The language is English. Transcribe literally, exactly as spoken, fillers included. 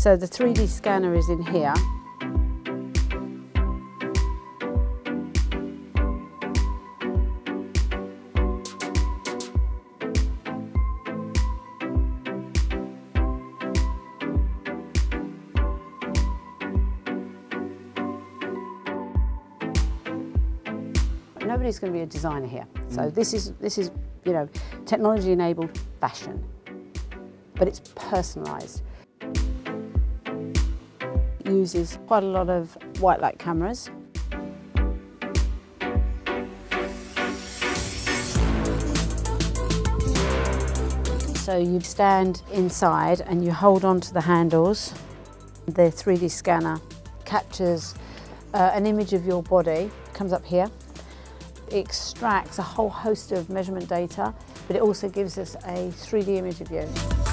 So the three D scanner is in here. Nobody's going to be a designer here. So mm. this is, this is, you know, technology-enabled fashion, but it's personalised. It uses quite a lot of white light cameras. So you stand inside and you hold on to the handles. The three D scanner captures uh, an image of your body, comes up here. It extracts a whole host of measurement data, but it also gives us a three D image of you.